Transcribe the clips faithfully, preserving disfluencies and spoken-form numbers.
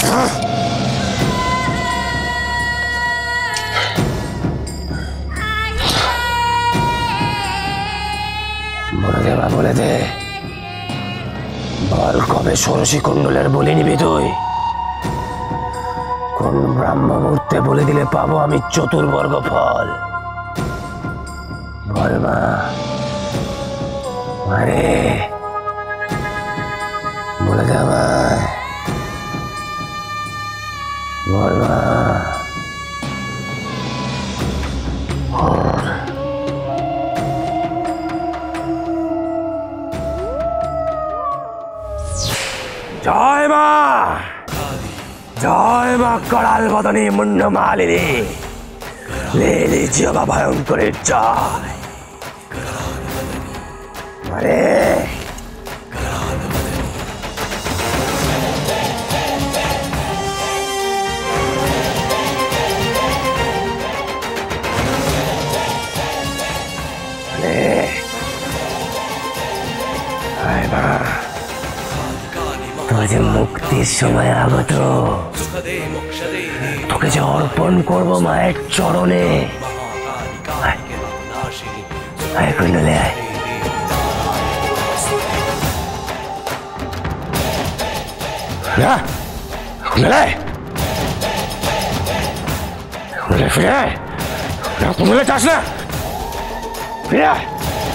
বলে দে বা বলে দে, বল কবে ষোড়শী কুণ্ডলের বলি নিবি তুই? কোন ব্রাহ্ম মুহূর্তে বলে দিলে পাবো আমি চতুর্বর্গ ফল? বল মা, আরে বলে দে আমায়, বল মা। জয় মা, জয় মা করাল বদনী মুন্ড মালিনী, লেলি জিহবা ভয়ঙ্করের জয়। আরে তোর যে মুক্তির সময় আগত, তোকে যে অর্পণ করবো মায়ের চরণে। আয় কুণ্ডলে আয়। কুণ্ডলে কুণ্ডলে ফিরে আয়, কুণ্ডলে চাস না, ফিরে আয়।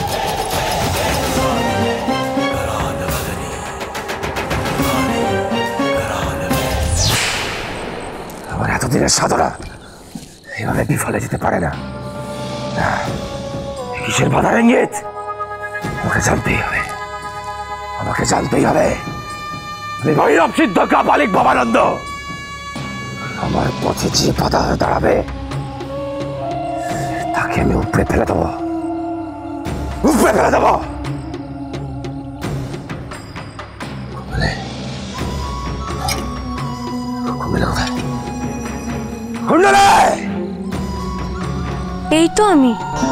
আমার এতদিনের সাধনা এভাবে বিফলে যেতে পারে না। কিসের বাধার ইঙ্গিত? আমাকে জানতেই হবে, আমাকে জানতেই হবে। আমি ভৈরব সিদ্ধ কাপালিক ভবানন্দ। আমার পথে যে বাধা হয়ে দাঁড়াবে তাকে আমি উপড়ে ফেলে দেবো, উপড়ে ফেলে দেবো। এই তো আমি।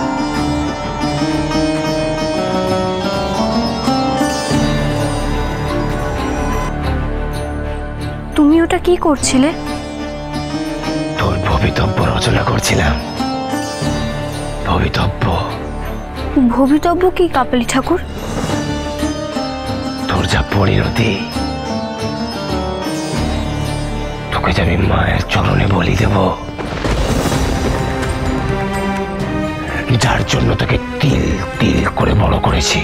তুমি ওটা কি করছিলে? তোর ভবিতব্য রচনা করছিলাম। ভবিতব্য? ভবিতব্য কি কাপালি ঠাকুর? তোর যা পরিণতি, তোকে যে আমি মায়ের চরণে বলি দেব, যার জন্য তোকে তিল তিল করে বড় করেছি।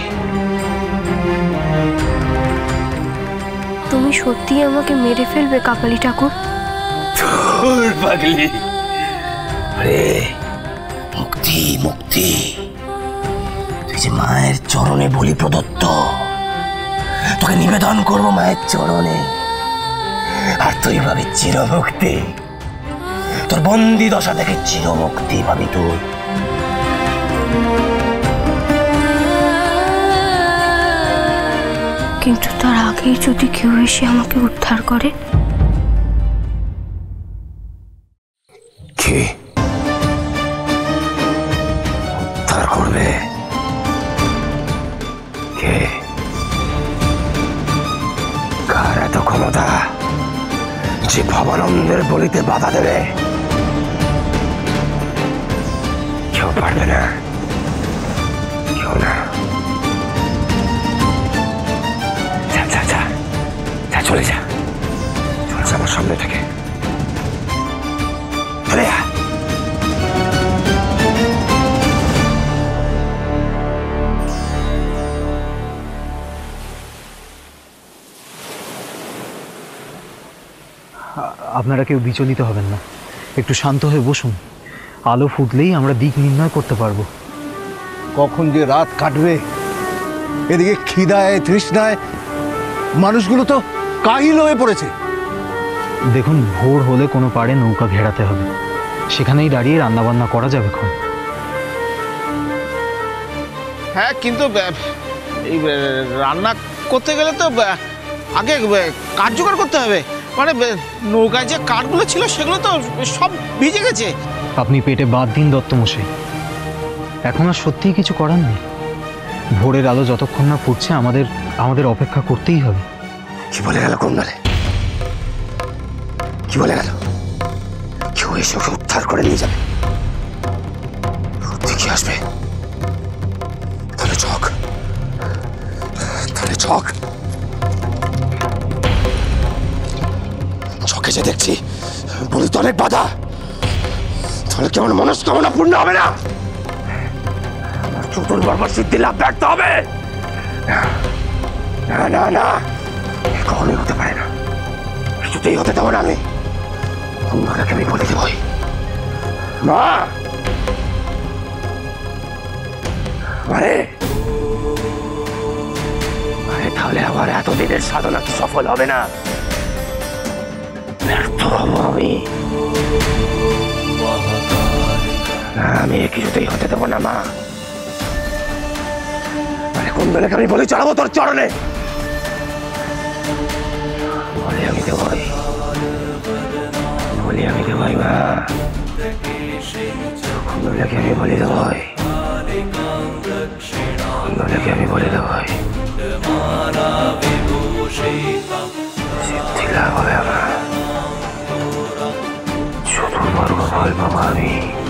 তুমি সত্যি আমাকে মেরে ফেলবে কাপালি ঠাকুর? ধুর পাগলি, আরে মুক্তি মুক্তি, তুই যে মায়ের চরণে বলি প্রদত্ত, তোকে নিবেদন করবো মায়ের চরণে, আর তুই ভাবি চিরমুক্তি। তোর বন্দি দশা থেকে চিরমুক্তি ভাবি তুই। কিন্তু তার আগেই যদি কেউ এসে আমাকে উদ্ধার করে? কে উদ্ধার করবে? কে? কার এত ক্ষমতা যে ভবানন্দের বলিতে বাধা দেবে? কেউ পারবে না, কেউ না। চলে যা, চলে যা আমার সামনে থেকে, চলে যা। আপনারা কেউ বিচলিত হবেন না, একটু শান্ত হয়ে বসুন। আলো ফুটলেই আমরা দিক নির্ণয় করতে পারবো। কখন যে রাত কাটবে, এদিকে খিদায় তৃষ্ণায় মানুষগুলো তো কাহিল হয়ে পড়েছে। দেখুন, ভোর হলে কোনো পাড়ে নৌকা ঘেরাতে হবে, সেখানেই দাঁড়িয়ে রান্নাবান্না করা যাবে। এখন হ্যাঁ, কিন্তু এই রান্না করতে গেলে তো আগে কাঠ জোগাড় করতে হবে। মানে নৌকায় যে কাঠগুলো ছিল সেগুলো তো সব ভিজে গেছে। আপনি পেটে বাদ দিন দত্তমশাই, এখন আর সত্যিই কিছু করার নেই। ভোরের আলো যতক্ষণ না ফুটছে আমাদের আমাদের অপেক্ষা করতেই হবে। কি বলে গেল কুণ্ডলে? কি বলে গেল? কেউ এসে ওকে উদ্ধার করে নিয়ে যাবে। দেখি আসবে, তাহলে ছক, তাহলে ছক ছকে যে দেখছি বলি তো অনেক বাধা, তাহলে কেমন মনস্কামনা পূর্ণ হবে না? আমার চতুর্বর্গ সিদ্ধি লাভ ব্যর্থ হবে। না না না, কখনোই হতে পারে না, কিছুতেই হতে দেবো না আমি। কুণ্ডলাকে আমি বলে দেবই, মা আরে আরে তাহলে আমার এতদিনের সাধনা কি সফল হবে না? ব্যর্থ হবো আমি। না, আমি কিছুতেই হতে দেবো না মা। আরে কুণ্ডলাকে আমি বলি চড়াবো তোর চরণে, বলে আমি দেবই, বলি আমি দেবই মা। কুণ্ডলাকে আমি বলে দেবই, কুণ্ডলাকে আমি বলে দেবই, সিদ্ধি লাভ হবে আমার। চতুর্বর্গ ফল পাবো আমি।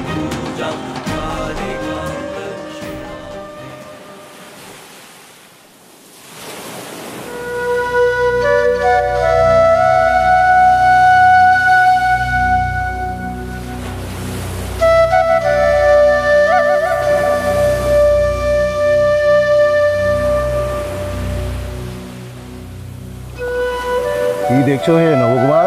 কি দেখছো হে নবকুমার?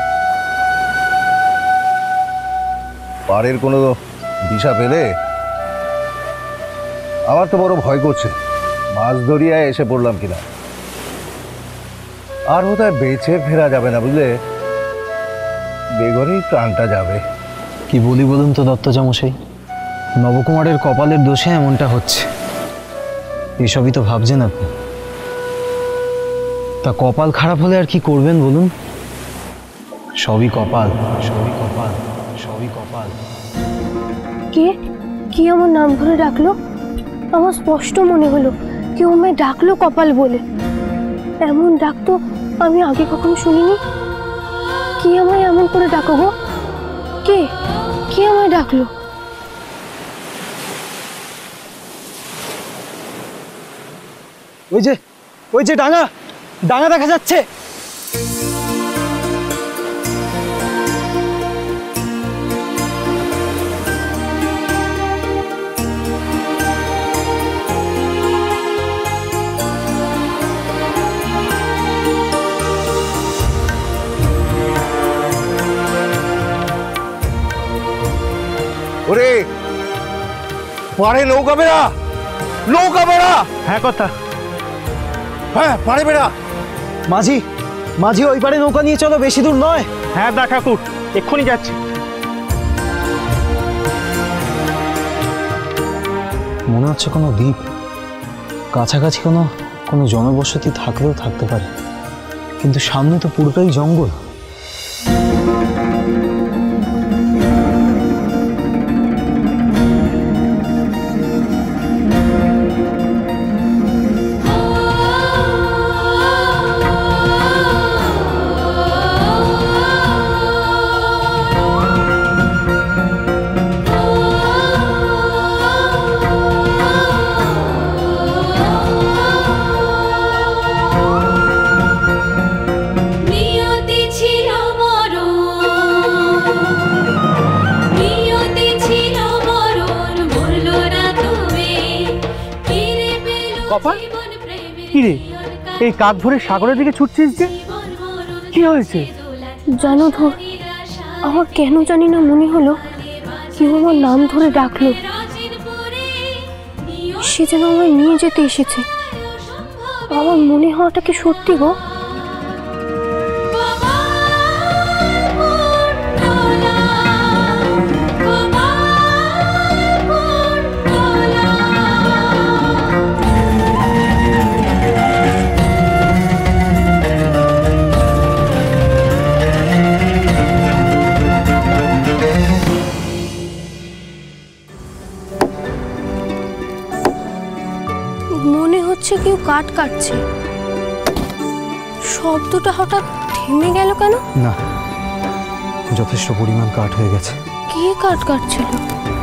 পাড়ের কোনো দিশা পেলে? আমার তো বড় ভয় করছে, মাছ ধরিয়ায় এসে পড়লাম কিনা। আর বোধহয় বেঁচে ফেরা যাবে না, বুঝলে? বেঘরেই প্রাণটা যাবে। কি বলি বলুন তো দত্তজামশাই, নবকুমারের কপালের দোষে এমনটা হচ্ছে। এসবই তো ভাবছেন আপনি। তা কপাল খারাপ হলে আর কি করবেন বলুন? সবই কপাল, সবই কপাল, সবই কপাল। কে কি আমার নাম ধরে ডাকলো? আমার স্পষ্ট মনে হলো কেউ আমায় ডাকলো কপাল বলে। এমন ডাক তো আমি আগে কখনো শুনিনি। কি আমায় এমন করে ডাকো গো? কে কে আমায় ডাকলো? ওই যে ওই যে ডাঙা ডাঙা দেখা যাচ্ছে। ওরে পাড়ে নৌকা বেড়া, নৌকা বেড়া। হ্যাঁ কথা। হ্যাঁ পাড়ে বেড়া। মাঝি মাঝি ওই পারে নৌকা নিয়ে চলো, বেশি দূর নয়। হ্যাঁ দা ঠাকুর, এক্ষুনি যাচ্ছি। মনে হচ্ছে কোনো দ্বীপ, কাছাকাছি কোনো কোনো জনবসতি থাকলেও থাকতে পারে, কিন্তু সামনে তো পুরোটাই জঙ্গল। কি রে, এই কাক ধরে সাগরের দিকে ছুটছিস যে, কি হয়েছে? জানো ধর, আমার কেন জানি না মনে হলো কেউ আমার নাম ধরে ডাকলো। সে যেন আমায় নিয়ে যেতে এসেছে। আমার মনে হওয়াটা কি সত্যি গো? মনে হচ্ছে কেউ কাঠ কাটছে। শব্দটা হঠাৎ থেমে গেল কেন? না, যথেষ্ট পরিমাণ কাঠ হয়ে গেছে। কে কাঠ কাটছিল?